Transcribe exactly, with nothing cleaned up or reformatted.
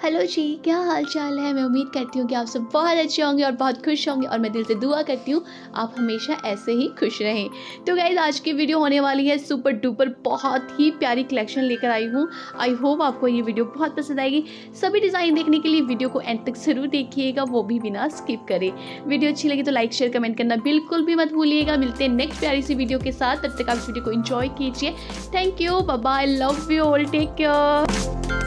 Hello जी, क्या हाल चाल है। मैं उम्मीद करती हूँ कि आप सब बहुत अच्छे होंगे और बहुत खुश होंगे, और मैं दिल से दुआ करती हूँ आप हमेशा ऐसे ही खुश रहें। तो गाइस, आज की वीडियो होने वाली है सुपर डुपर, बहुत ही प्यारी कलेक्शन लेकर आई हूँ। आई होप आपको ये वीडियो बहुत पसंद आएगी। सभी डिज़ाइन देखने के लिए वीडियो को एंड तक जरूर देखिएगा, वो भी बिना स्किप करे। वीडियो अच्छी लगी तो लाइक शेयर कमेंट करना बिल्कुल भी मत भूलिएगा। मिलते हैं नेक्स्ट प्यारी सी वीडियो के साथ, तब तक आप इस वीडियो को एंजॉय कीजिए। Thank you, bye bye, love you all, take care.